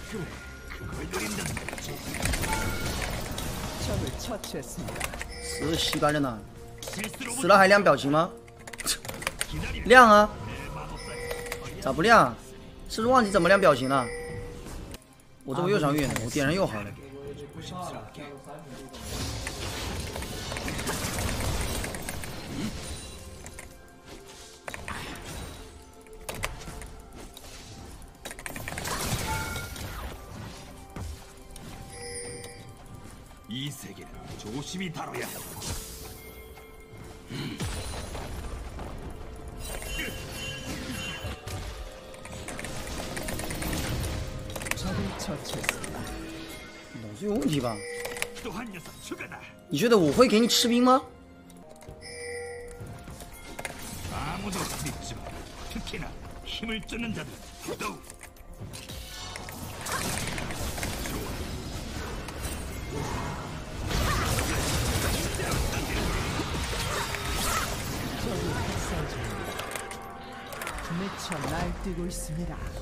적을 처치했습니다. 死吸干着呢，死了还亮表情吗？亮啊，咋不亮？是不是忘记怎么亮表情了？我这不又伤运了，我点上又好了。 이 세계는 조심히 다뤄야 한다. 적을 처치했습니다. 脑子有问题吧？ 또 한 녀석 추가다. 你觉得我会给你吃兵吗？ 아무도 믿지 마. 특히나 힘을 쫓는 자들 더더욱. 적이 학살 중입니다. 미쳐 날뛰고 있습니다.